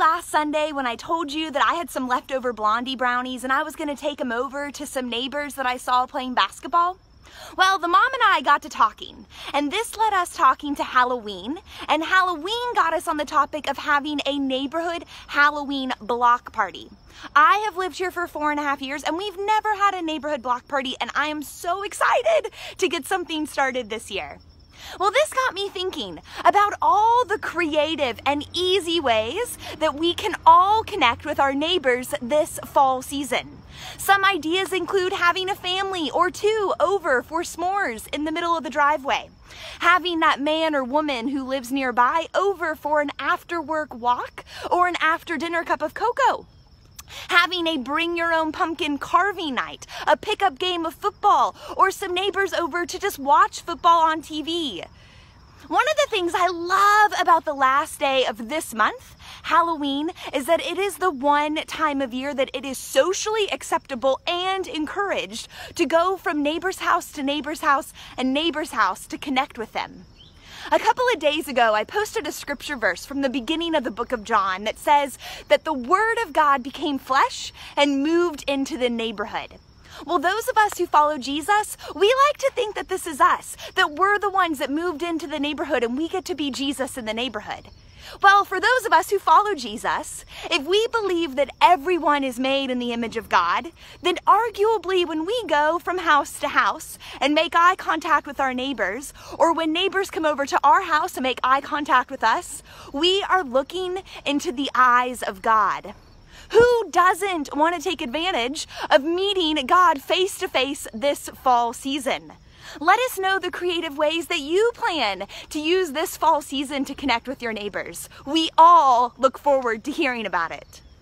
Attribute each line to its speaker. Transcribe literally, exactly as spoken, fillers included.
Speaker 1: last Sunday when I told you that I had some leftover Blondie brownies and I was going to take them over to some neighbors that I saw playing basketball? Well, the mom and I got to talking, and this led us talking to Halloween, and Halloween got us on the topic of having a neighborhood Halloween block party. I have lived here for four and a half years, and we've never had a neighborhood block party, and I am so excited to get something started this year. Well, this got me thinking about all the creative and easy ways that we can all connect with our neighbors this fall season. Some ideas include having a family or two over for s'mores in the middle of the driveway, having that man or woman who lives nearby over for an after-work walk or an after-dinner cup of cocoa, having a bring your own pumpkin carving night, a pickup game of football, or some neighbors over to just watch football on T V. One of the things I love about the last day of this month, Halloween, is that it is the one time of year that it is socially acceptable and encouraged to go from neighbor's house to neighbor's house and neighbor's house to connect with them. A couple of days ago, I posted a scripture verse from the beginning of the book of John that says that the Word of God became flesh and moved into the neighborhood. Well, those of us who follow Jesus, we like to think that this is us, that we're the ones that moved into the neighborhood and we get to be Jesus in the neighborhood. Well, for those of us who follow Jesus, if we believe that everyone is made in the image of God, then arguably when we go from house to house and make eye contact with our neighbors, or when neighbors come over to our house and make eye contact with us, we are looking into the eyes of God. Who doesn't want to take advantage of meeting God face to face this fall season? Let us know the creative ways that you plan to use this fall season to connect with your neighbors. We all look forward to hearing about it.